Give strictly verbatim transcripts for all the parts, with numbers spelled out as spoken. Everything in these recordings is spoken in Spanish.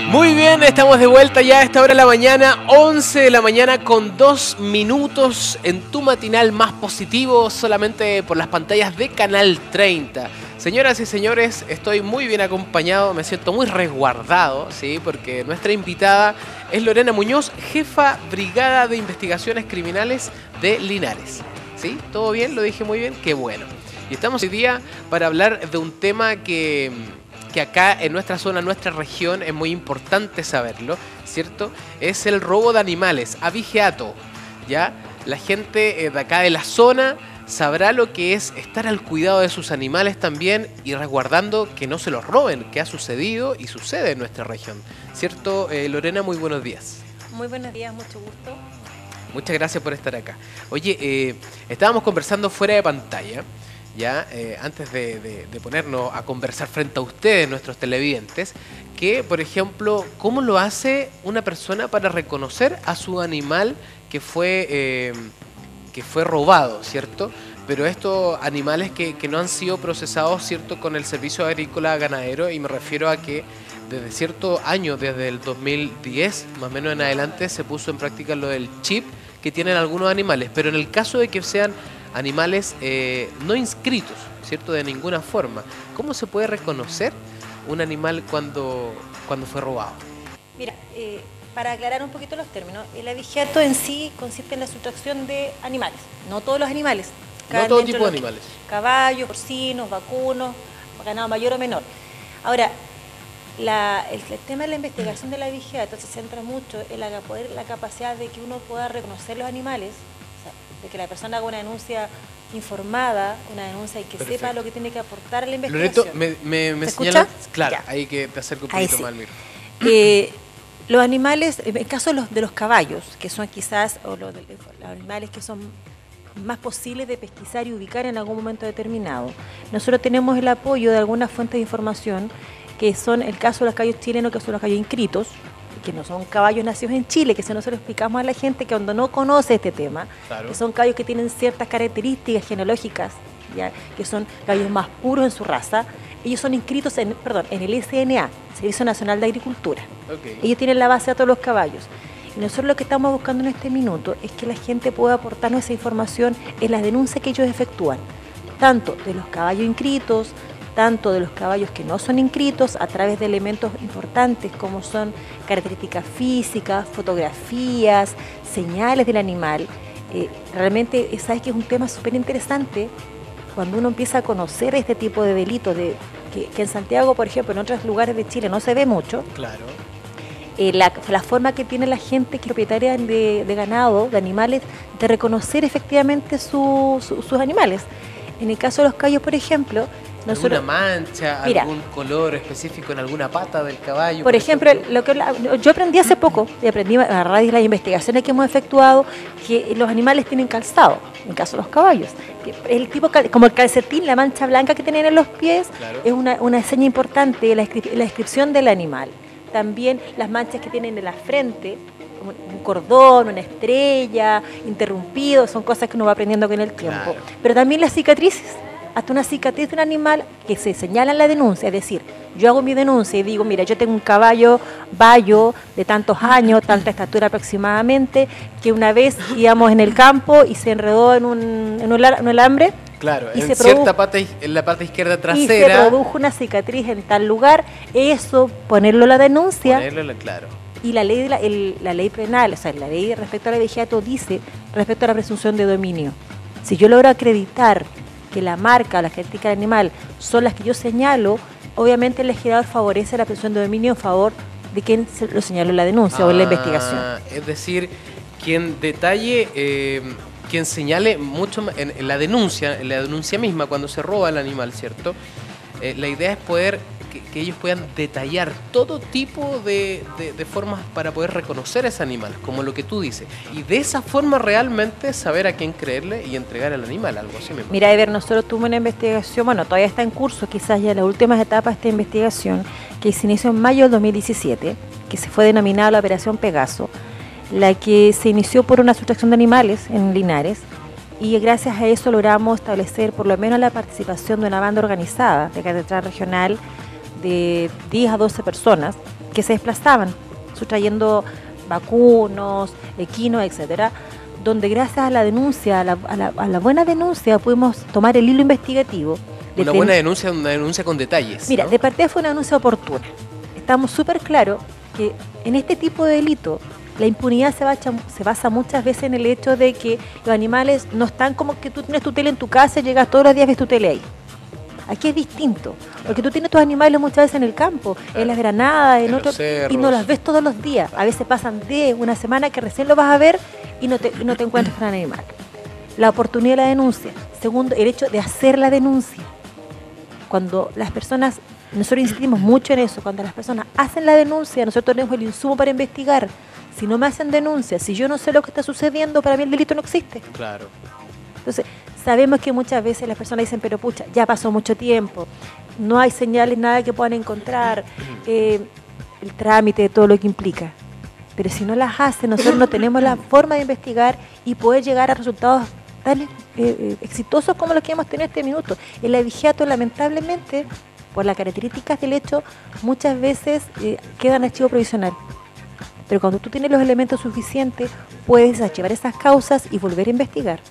Muy bien, estamos de vuelta ya a esta hora de la mañana, once de la mañana con dos minutos en tu matinal más positivo, solamente por las pantallas de Canal treinta. Señoras y señores, estoy muy bien acompañado, me siento muy resguardado, ¿sí? Porque nuestra invitada es Lorena Muñoz, jefa Brigada de Investigaciones Criminales de Linares. ¿Sí? ¿Todo bien? ¿Lo dije muy bien? ¡Qué bueno! Y estamos hoy día para hablar de un tema que... que acá en nuestra zona, en nuestra región, es muy importante saberlo, ¿cierto? Es el robo de animales, abigeato, ¿ya? La gente de acá de la zona sabrá lo que es estar al cuidado de sus animales también y resguardando que no se los roben, que ha sucedido y sucede en nuestra región, ¿cierto? Eh, Lorena, muy buenos días. Muy buenos días, mucho gusto. Muchas gracias por estar acá. Oye, eh, estábamos conversando fuera de pantalla, ya eh, antes de, de, de ponernos a conversar frente a ustedes, nuestros televidentes, que, por ejemplo, ¿cómo lo hace una persona para reconocer a su animal que fue, eh, que fue robado, ¿cierto? Pero estos animales que, que no han sido procesados, ¿cierto?, con el servicio agrícola ganadero, y me refiero a que desde cierto año, desde el dos mil diez, más o menos en adelante, se puso en práctica lo del chip que tienen algunos animales, pero en el caso de que sean animales eh, no inscritos, ¿cierto?, de ninguna forma, ¿cómo se puede reconocer un animal cuando, cuando fue robado? Mira, eh, para aclarar un poquito los términos, el abigeato en sí consiste en la sustracción de animales, no todos los animales. No todo tipo de animales. Caballos, porcinos, vacunos, ganado mayor o menor. Ahora, la, el, el tema de la investigación del abigeato se centra mucho en la, poder, la capacidad de que uno pueda reconocer los animales, de que la persona haga una denuncia informada, una denuncia y que Perfecto. Sepa lo que tiene que aportar a la investigación. Loreto, me, me, me ¿Se señala, escucha? claro, Ya. ahí que te acerco un poquito Sí. más, mira. Eh, los animales, en el caso de los, de los caballos, que son quizás o los, de, los animales que son más posibles de pesquisar y ubicar en algún momento determinado, nosotros tenemos el apoyo de algunas fuentes de información, que son el caso de los caballos chilenos, que son los caballos inscritos, que no son caballos nacidos en Chile, que si nosotros explicamos a la gente que cuando no conoce este tema, claro, que son caballos que tienen ciertas características genológicas, ¿ya?, que son caballos más puros en su raza, ellos son inscritos en, perdón, en el S N A, Servicio Nacional de Agricultura. Okay. Ellos tienen la base de todos los caballos. Y nosotros lo que estamos buscando en este minuto es que la gente pueda aportarnos esa información en las denuncias que ellos efectúan, tanto de los caballos inscritos, tanto de los caballos que no son inscritos, a través de elementos importantes como son características físicas, fotografías, señales del animal. Eh, realmente, sabes que es un tema súper interesante cuando uno empieza a conocer este tipo de delitos, de, que, que en Santiago, por ejemplo, en otros lugares de Chile no se ve mucho. Claro. Eh, la, la forma que tiene la gente que es propietaria de, de ganado, de animales, de reconocer efectivamente su, su, sus animales. En el caso de los caballos, por ejemplo, ¿alguna mancha, mira, algún color específico en alguna pata del caballo? Por, por ejemplo, ejemplo, lo que la, yo aprendí hace poco, y aprendí a raíz de las investigaciones que hemos efectuado, que los animales tienen calzado, en el caso de los caballos. El tipo, como el calcetín, la mancha blanca que tienen en los pies, claro, es una, una seña importante de la, la descripción del animal. También las manchas que tienen en la frente, un cordón, una estrella, interrumpido, son cosas que uno va aprendiendo con el tiempo. Claro. Pero también las cicatrices, hasta una cicatriz de un animal que se señala en la denuncia, es decir, yo hago mi denuncia y digo, mira, yo tengo un caballo bayo de tantos años, tanta estatura aproximadamente, que una vez íbamos en el campo y se enredó en un, en un alambre. Claro, y en se cierta parte, en la parte izquierda trasera. Y se produjo una cicatriz en tal lugar, eso, ponerlo en la denuncia. Ponerlo, claro. Y la ley, de la, el, la ley penal, o sea, la ley respecto a la abigeato dice, respecto a la presunción de dominio, si yo logro acreditar que la marca, la genética del animal son las que yo señalo, obviamente el legislador favorece la presunción de dominio en favor de quien se lo señaló en la denuncia ah, o en la investigación. Es decir, quien detalle, eh, quien señale mucho en, en la denuncia, en la denuncia misma, cuando se roba el animal, ¿cierto? Eh, la idea es poder que, que ellos puedan detallar todo tipo de, de, de formas para poder reconocer ese animal, como lo que tú dices. Y de esa forma realmente saber a quién creerle y entregar al animal, algo así mismo. Mira, Ever, nosotros tuvimos una investigación, bueno, todavía está en curso, quizás ya en las últimas etapas de esta investigación, que se inició en mayo del dos mil diecisiete, que se fue denominada la Operación Pegaso, la que se inició por una sustracción de animales en Linares, y gracias a eso logramos establecer por lo menos la participación de una banda organizada de carácter regional de diez a doce personas, que que se desplazaban, sustrayendo vacunos, equinos, etcétera, donde gracias a la denuncia, a la, a la, a la buena denuncia, pudimos tomar el hilo investigativo. Una buena denuncia, una denuncia con detalles. Mira, ¿no? de partida fue una denuncia oportuna. Estamos súper claros que en este tipo de delito la impunidad se basa, se basa muchas veces en el hecho de que los animales no están como que tú tienes tu tele en tu casa y llegas todos los días y ves tu tele ahí. Aquí es distinto, claro, porque tú tienes tus animales muchas veces en el campo, claro, en las granadas, en, en otro, y no las ves todos los días. A veces pasan de una semana que recién lo vas a ver y no te, no te encuentras con el animal. La oportunidad de la denuncia. Segundo, el hecho de hacer la denuncia. Cuando las personas, nosotros insistimos mucho en eso, cuando las personas hacen la denuncia, nosotros tenemos el insumo para investigar. Si no me hacen denuncia, si yo no sé lo que está sucediendo, para mí el delito no existe. Claro. Entonces, sabemos que muchas veces las personas dicen, pero pucha, ya pasó mucho tiempo, no hay señales, nada que puedan encontrar, eh, el trámite de todo lo que implica. Pero si no las hacen, nosotros no tenemos la forma de investigar y poder llegar a resultados tan eh, eh, exitosos como los que hemos tenido este minuto. El abigeato, lamentablemente, por las características del hecho, muchas veces eh, queda en archivo provisional. Pero cuando tú tienes los elementos suficientes, puedes archivar esas causas y volver a investigar.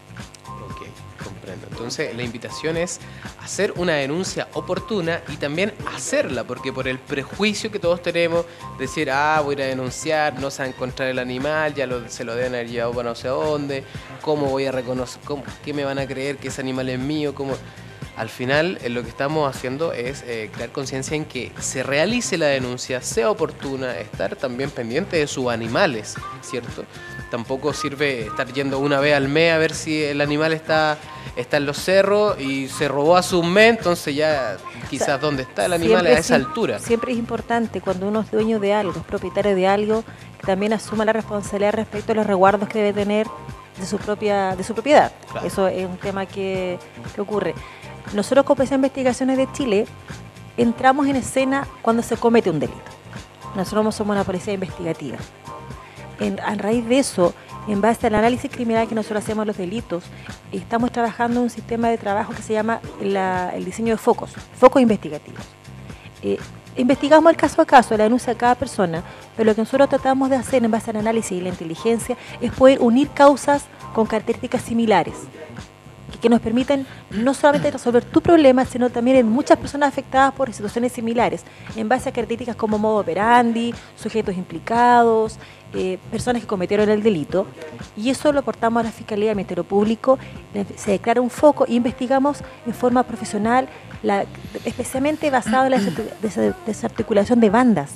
Ok, comprendo. Entonces, la invitación es hacer una denuncia oportuna y también hacerla, porque por el prejuicio que todos tenemos, decir, ah, voy a ir a denunciar, no se va a encontrar el animal, ya lo, se lo deben haber llevado para no sé dónde, ¿cómo voy a reconocer, cómo, qué me van a creer que ese animal es mío? ¿Cómo? Al final, eh, lo que estamos haciendo es eh, crear conciencia en que se realice la denuncia, sea oportuna, estar también pendiente de sus animales, ¿cierto? Tampoco sirve estar yendo una vez al mes a ver si el animal está, está en los cerros y se robó hace un mes, entonces ya quizás o sea, dónde está el animal a esa altura. Siempre es importante cuando uno es dueño de algo, es propietario de algo, que también asuma la responsabilidad respecto a los resguardos que debe tener de su propia de su propiedad. Claro. Eso es un tema que, que ocurre. Nosotros como Policía de Investigaciones de Chile entramos en escena cuando se comete un delito. Nosotros somos una policía investigativa. En, a raíz de eso, en base al análisis criminal que nosotros hacemos los delitos, estamos trabajando en un sistema de trabajo que se llama la, el diseño de focos, focos investigativos. Eh, investigamos el caso a caso, la denuncia de cada persona, pero lo que nosotros tratamos de hacer en base al análisis y la inteligencia es poder unir causas con características similares, que nos permiten no solamente resolver tu problema, sino también en muchas personas afectadas por situaciones similares, en base a características como modo operandi, sujetos implicados, eh, personas que cometieron el delito, y eso lo aportamos a la Fiscalía, al Ministerio Público, se declara un foco e investigamos en forma profesional, la, especialmente basado en la desarticulación de bandas.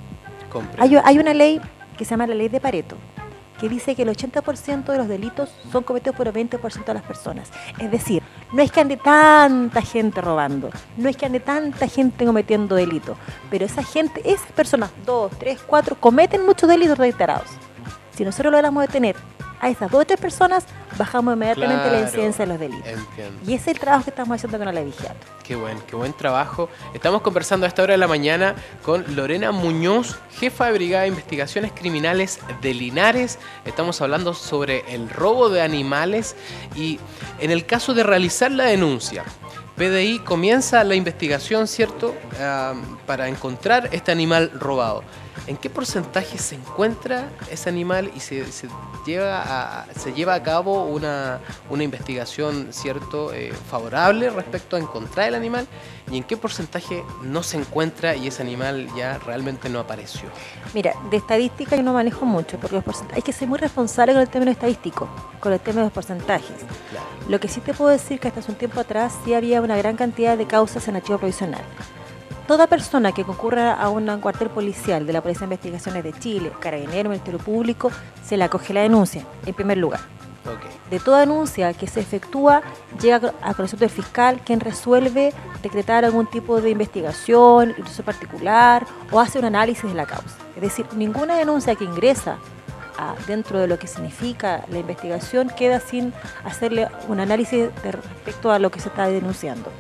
Hay, hay una ley que se llama la Ley de Pareto, que dice que el ochenta por ciento de los delitos son cometidos por el veinte por ciento de las personas. Es decir, no es que ande tanta gente robando, no es que ande tanta gente cometiendo delitos, pero esa gente, esas personas, dos, tres, cuatro, cometen muchos delitos reiterados. Si nosotros logramos detener a esas dos o tres personas, bajamos inmediatamente claro, la incidencia de los delitos. Entiendo. Y ese es el trabajo que estamos haciendo con el abigeato. Qué buen, qué buen trabajo. Estamos conversando a esta hora de la mañana con Lorena Muñoz, jefa de Brigada de Investigaciones Criminales de Linares. Estamos hablando sobre el robo de animales y en el caso de realizar la denuncia, P D I comienza la investigación, ¿cierto?, uh, para encontrar este animal robado. ¿En qué porcentaje se encuentra ese animal y se, se, lleva, a, se lleva a cabo una, una investigación, ¿cierto?, eh, favorable respecto a encontrar el animal? ¿Y en qué porcentaje no se encuentra y ese animal ya realmente no apareció? Mira, de estadística yo no manejo mucho, porque los hay que ser muy responsable con el término estadístico, con el tema de los porcentajes. Claro. Lo que sí te puedo decir que hasta hace un tiempo atrás sí había una gran cantidad de causas en archivo provisional. Toda persona que concurra a un cuartel policial de la Policía de Investigaciones de Chile, Carabinero, Ministerio Público, se le acoge la denuncia, en primer lugar. Okay. De toda denuncia que se efectúa, llega a conocimiento del fiscal, quien resuelve decretar algún tipo de investigación, incluso particular, o hace un análisis de la causa. Es decir, ninguna denuncia que ingresa a, dentro de lo que significa la investigación queda sin hacerle un análisis de respecto a lo que se está denunciando.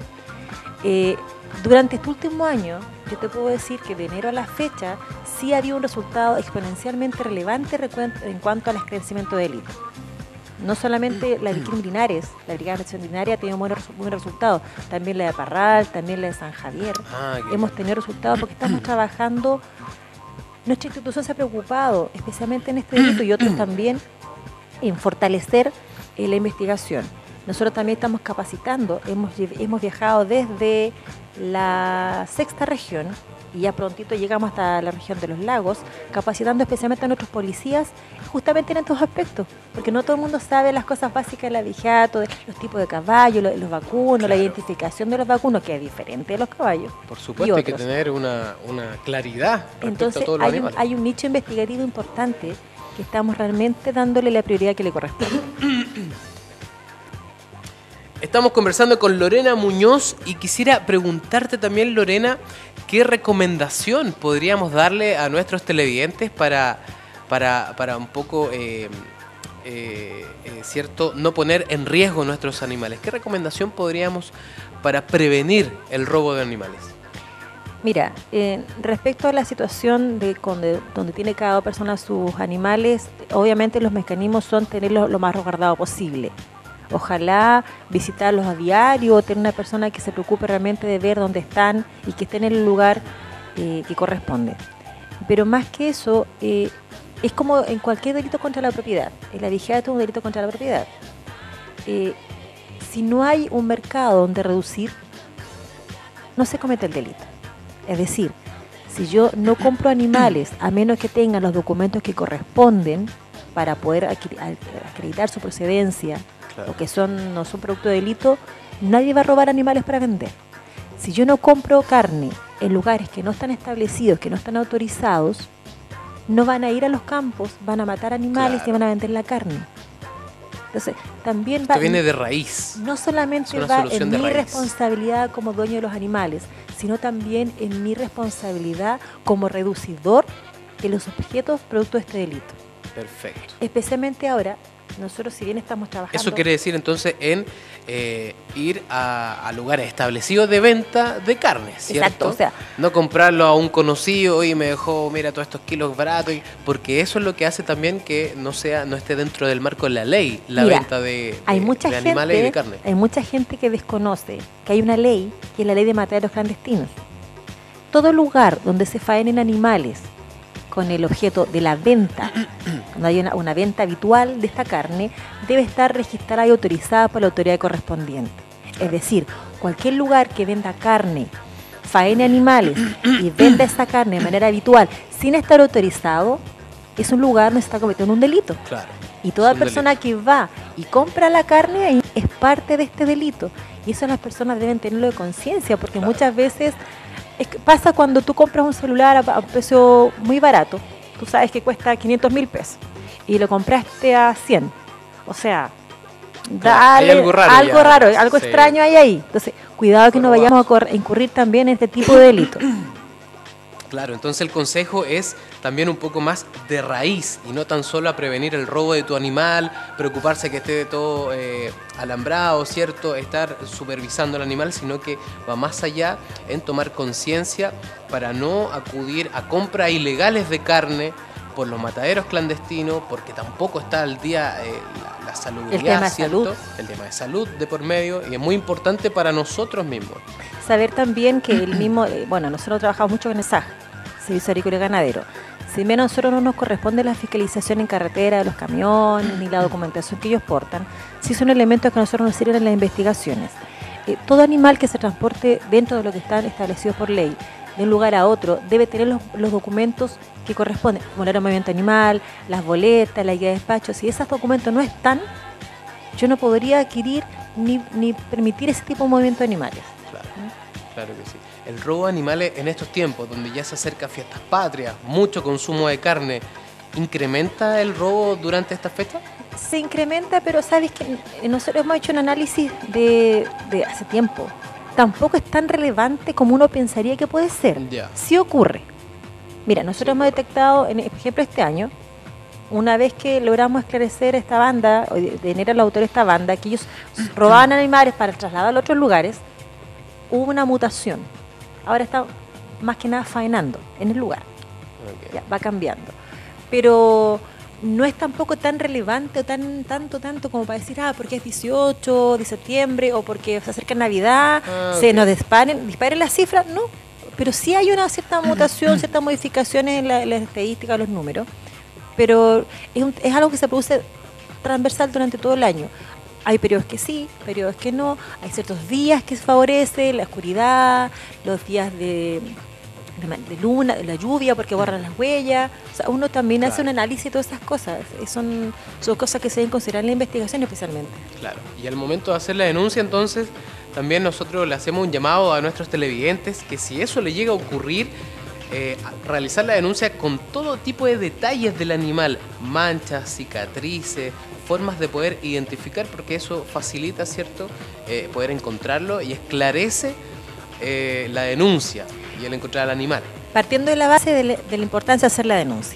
Eh, Durante este último año, yo te puedo decir que de enero a la fecha sí había un resultado exponencialmente relevante en cuanto al esclarecimiento de delitos. No solamente la de Linares, la Brigada de Investigación Linares ha tenido buenos, buenos resultados, también la de Parral, también la de San Javier. Ah, Hemos tenido resultados porque estamos trabajando Nuestra institución se ha preocupado, especialmente en este delito y otros también, en fortalecer eh, la investigación. Nosotros también estamos capacitando, hemos, hemos viajado desde la sexta región y ya prontito llegamos hasta la región de los lagos, capacitando especialmente a nuestros policías justamente en estos aspectos, porque no todo el mundo sabe las cosas básicas del abigeato, de los tipos de caballos, los, los vacunos, claro. La identificación de los vacunos, que es diferente de los caballos. Por supuesto, hay que tener una, una claridad respecto Entonces, a todos los hay animales. Un, hay un nicho investigativo importante que estamos realmente dándole la prioridad que le corresponde. Estamos conversando con Lorena Muñoz y quisiera preguntarte también, Lorena, ¿qué recomendación podríamos darle a nuestros televidentes para, para, para un poco, eh, eh, eh, cierto, no poner en riesgo nuestros animales? ¿Qué recomendación podríamos para prevenir el robo de animales? Mira, eh, respecto a la situación de donde, donde tiene cada persona sus animales, obviamente los mecanismos son tenerlos lo más resguardado posible. Ojalá visitarlos a diario, tener una persona que se preocupe realmente de ver dónde están y que estén en el lugar eh, que corresponde. Pero más que eso, eh, es como en cualquier delito contra la propiedad. El abigeato es un delito contra la propiedad. Eh, si no hay un mercado donde reducir, no se comete el delito. Es decir, si yo no compro animales a menos que tengan los documentos que corresponden para poder acreditar su procedencia, o que son, no son producto de delito, nadie va a robar animales para vender. Si yo no compro carne en lugares que no están establecidos, que no están autorizados, no van a ir a los campos, van a matar animales, claro, y van a vender la carne. Entonces, también va... Esto viene de raíz. No solamente va en mi responsabilidad como dueño de los animales, sino también en mi responsabilidad como reducidor de los objetos producto de este delito. Perfecto. Especialmente ahora, nosotros si bien estamos trabajando... Eso quiere decir entonces en eh, ir a, a lugares establecidos de venta de carne, ¿cierto? Exacto, o sea... No comprarlo a un conocido y me dejó, mira, todos estos kilos baratos, y, porque eso es lo que hace también que no sea no esté dentro del marco de la ley la mira, venta de, de, hay mucha de gente, animales y de carne. Hay mucha gente que desconoce que hay una ley, que es la ley de mataderos clandestinos. Todo lugar donde se faenen animales con el objeto de la venta, cuando hay una, una venta habitual de esta carne, debe estar registrada y autorizada por la autoridad correspondiente. Es decir, cualquier lugar que venda carne, faene animales y venda esa carne de manera habitual sin estar autorizado, es un lugar donde se está cometiendo un delito. Claro, y toda persona delito. que va y compra la carne es parte de este delito. Y eso las personas deben tenerlo de conciencia, porque claro, muchas veces... Es que pasa cuando tú compras un celular a, a un precio muy barato, tú sabes que cuesta quinientos mil pesos y lo compraste a cien. O sea, dale, hay algo raro, algo, ya, raro, algo sí. extraño hay ahí. Entonces, cuidado que no vayamos a incurrir también en este tipo de delitos. Claro, entonces el consejo es también un poco más de raíz y no tan solo a prevenir el robo de tu animal, preocuparse que esté todo eh, alambrado, ¿cierto? Estar supervisando al animal, sino que va más allá en tomar conciencia para no acudir a compras ilegales de carne por los mataderos clandestinos, porque tampoco está al día eh, la, la salubridad, el tema de ¿cierto? salud. El tema de salud de por medio, y es muy importante para nosotros mismos. Saber también que el mismo, eh, bueno, nosotros trabajamos mucho con el S A G, Servicio Agrícola y Ganadero. Si bien a nosotros no nos corresponde la fiscalización en carretera de los camiones ni la documentación que ellos portan, sí son elementos que a nosotros nos sirven en las investigaciones. Eh, todo animal que se transporte dentro de lo que están establecidos por ley, de un lugar a otro, debe tener los, los documentos que corresponden, como el movimiento animal, las boletas, la guía de despacho. Si esos documentos no están, yo no podría adquirir ni, ni permitir ese tipo de movimiento de animales. Claro, ¿Mm? Claro que sí. El robo de animales en estos tiempos, donde ya se acerca fiestas patrias, mucho consumo de carne, ¿incrementa el robo durante estas fechas? Se incrementa, pero sabes que nosotros hemos hecho un análisis de, de hace tiempo. Tampoco es tan relevante como uno pensaría que puede ser. Yeah. Sí ocurre. Mira, nosotros sí. hemos detectado, en, por ejemplo, este año, una vez que logramos esclarecer esta banda, o de tener al autor de esta banda, que ellos robaban animales para trasladarlos a otros lugares, hubo una mutación. Ahora está más que nada faenando en el lugar. Okay. Ya, va cambiando. Pero no es tampoco tan relevante o tan tanto, tanto como para decir, ah, porque es dieciocho de septiembre o porque se acerca Navidad, ah, se okay. nos disparen, disparen las cifras. No, pero sí hay una cierta mutación, ciertas modificaciones en la, en la estadística, los números, pero es, un, es algo que se produce transversal durante todo el año. Hay periodos que sí, periodos que no, hay ciertos días que se favorece, la oscuridad, los días de, de, de luna, de la lluvia porque borran las huellas. O sea, uno también claro. hace un análisis de todas esas cosas. Son, son cosas que se deben considerar en la investigación especialmente. Claro, y al momento de hacer la denuncia entonces, también nosotros le hacemos un llamado a nuestros televidentes que si eso le llega a ocurrir, eh, realizar la denuncia con todo tipo de detalles del animal, manchas, cicatrices, formas de poder identificar, porque eso facilita, ¿cierto?, eh, poder encontrarlo y esclarece eh, la denuncia y el encontrar al animal. Partiendo de la base de, le, de la importancia de hacer la denuncia,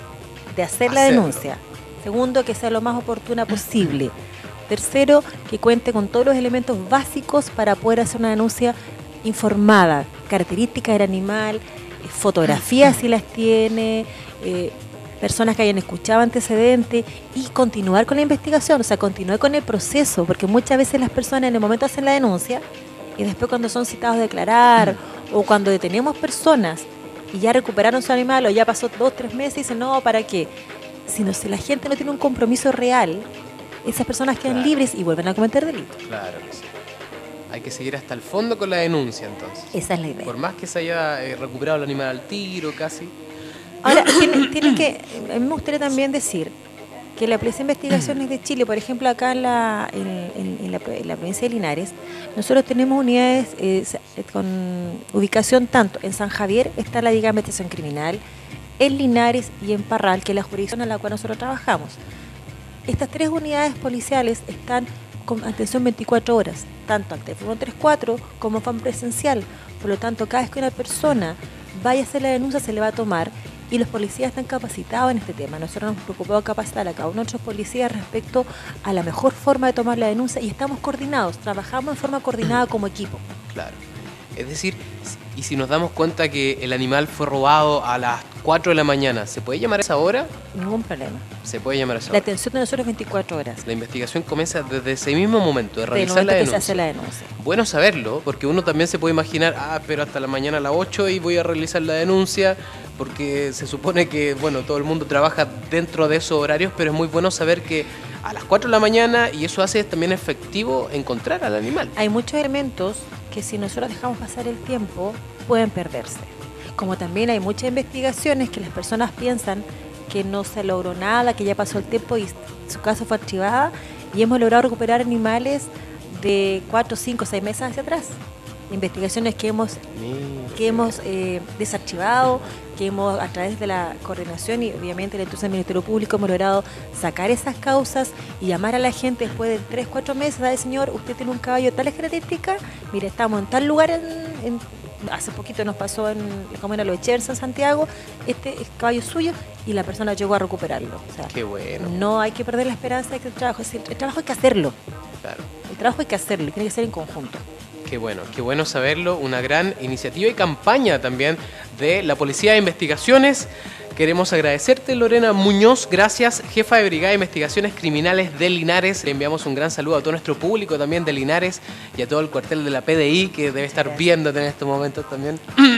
de hacer Hacerlo. la denuncia. Segundo, que sea lo más oportuna posible. Tercero, que cuente con todos los elementos básicos para poder hacer una denuncia informada, características del animal, eh, fotografías si las tiene, eh, personas que hayan escuchado antecedentes y continuar con la investigación, o sea, continuar con el proceso, porque muchas veces las personas en el momento hacen la denuncia y después cuando son citados a declarar mm. o cuando detenemos personas y ya recuperaron su animal o ya pasó dos, tres meses y dicen, no, ¿para qué? Sino si la gente no tiene un compromiso real, esas personas quedan claro. libres y vuelven a cometer delitos. Claro que sí. Hay que seguir hasta el fondo con la denuncia, entonces. Esa es la idea. Por más que se haya eh, recuperado el animal al tiro, casi. Ahora, tiene, tiene que, a mí me gustaría también decir que la Policía de Investigaciones de Chile, por ejemplo, acá en la, en, en, en la, en la provincia de Linares, nosotros tenemos unidades eh, con ubicación tanto en San Javier, está la Brigada de Investigación Criminal, en Linares y en Parral, que es la jurisdicción en la cual nosotros trabajamos. Estas tres unidades policiales están con atención veinticuatro horas, tanto al teléfono tres cuatro como en forma presencial. Por lo tanto, cada vez que una persona vaya a hacer la denuncia se le va a tomar y los policías están capacitados en este tema. Nosotros nos hemos preocupado de capacitar a cada uno de nuestros policías respecto a la mejor forma de tomar la denuncia y estamos coordinados, trabajamos en forma coordinada como equipo. Claro. Es decir, y si nos damos cuenta que el animal fue robado a las cuatro de la mañana, ¿se puede llamar a esa hora? Ningún problema. Se puede llamar a esa hora. La atención de nosotros es veinticuatro horas. La investigación comienza desde ese mismo momento, de realizar de la denuncia. Que se hace la denuncia. Bueno saberlo, porque uno también se puede imaginar, ah, pero hasta la mañana a las ocho y voy a realizar la denuncia, porque se supone que, bueno, todo el mundo trabaja dentro de esos horarios, pero es muy bueno saber que a las cuatro de la mañana, y eso hace también efectivo encontrar al animal. Hay muchos elementos que si nosotros dejamos pasar el tiempo, pueden perderse. Como también hay muchas investigaciones que las personas piensan que no se logró nada, que ya pasó el tiempo y su caso fue archivada, y hemos logrado recuperar animales de cuatro, cinco, seis meses hacia atrás. Investigaciones que hemos, que hemos eh, desarchivado, que hemos a través de la coordinación y obviamente la institución del Ministerio Público hemos logrado sacar esas causas y llamar a la gente después de tres, cuatro meses, ¿sabe, señor? Usted tiene un caballo de tales características, mire, estamos en tal lugar, en, en, hace poquito nos pasó en la comuna de Los Echers, en Santiago, este es caballo suyo y la persona llegó a recuperarlo. O sea, qué bueno. No hay que perder la esperanza de que el trabajo, el trabajo hay que hacerlo. Claro. El trabajo hay que hacerlo y tiene que ser en conjunto. Qué bueno, qué bueno saberlo. Una gran iniciativa y campaña también de la Policía de Investigaciones. Queremos agradecerte, Lorena Muñoz, gracias, jefa de Brigada de Investigaciones Criminales de Linares. Le enviamos un gran saludo a todo nuestro público también de Linares y a todo el cuartel de la P D I que debe estar gracias. Viéndote en estos momentos también.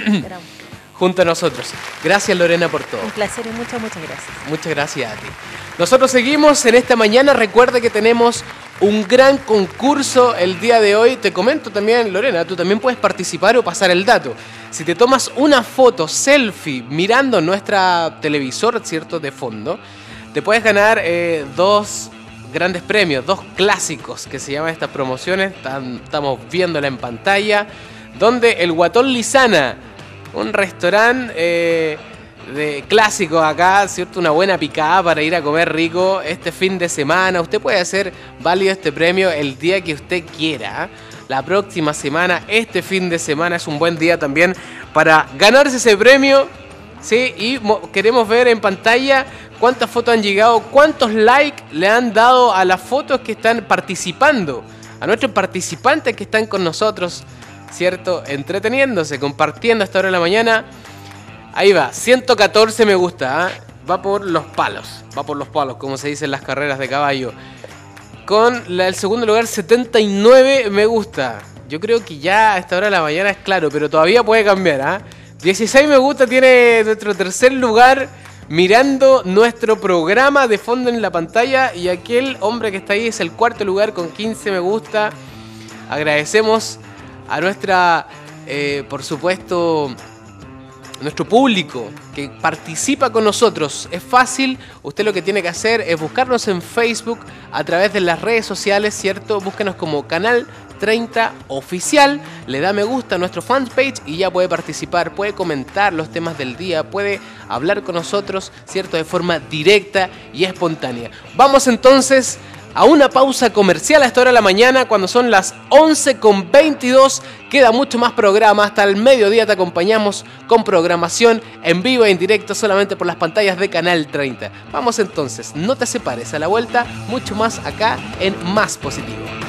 Junto a nosotros. Gracias, Lorena, por todo. Un placer y muchas, muchas gracias. Muchas gracias a ti. Nosotros seguimos en esta mañana. Recuerda que tenemos un gran concurso el día de hoy. Te comento también, Lorena, tú también puedes participar o pasar el dato. Si te tomas una foto selfie mirando nuestra televisor, ¿cierto?, de fondo, te puedes ganar eh, dos grandes premios, dos clásicos que se llaman estas promociones. Estamos viéndola en pantalla, donde el Guatón Lizana, un restaurante eh, de clásico acá, ¿cierto? Una buena picada para ir a comer rico este fin de semana. Usted puede hacer válido este premio el día que usted quiera. La próxima semana, este fin de semana es un buen día también para ganarse ese premio, ¿sí? Y queremos ver en pantalla cuántas fotos han llegado, cuántos likes le han dado a las fotos que están participando, a nuestros participantes que están con nosotros, ¿cierto? Entreteniéndose, compartiendo a esta hora de la mañana. Ahí va, ciento catorce me gusta, ¿eh? Va por los palos, va por los palos, como se dice en las carreras de caballo. Con la, el segundo lugar, setenta y nueve me gusta. Yo creo que ya a esta hora de la mañana es claro, pero todavía puede cambiar, ¿eh? dieciséis me gusta tiene nuestro tercer lugar mirando nuestro programa de fondo en la pantalla. Y aquel hombre que está ahí es el cuarto lugar con quince me gusta. Agradecemos a nuestra, eh, por supuesto, nuestro público que participa con nosotros. Es fácil, usted lo que tiene que hacer es buscarnos en Facebook a través de las redes sociales, ¿cierto? Búsquenos como Canal treinta Oficial, le da me gusta a nuestro fanpage y ya puede participar, puede comentar los temas del día, puede hablar con nosotros, ¿cierto? De forma directa y espontánea. Vamos entonces a una pausa comercial a esta hora de la mañana, cuando son las once con veintidós. Queda mucho más programa. Hasta el mediodía te acompañamos con programación en vivo e en directo solamente por las pantallas de Canal treinta. Vamos entonces, no te separes. A la vuelta, mucho más acá en Más Positivo.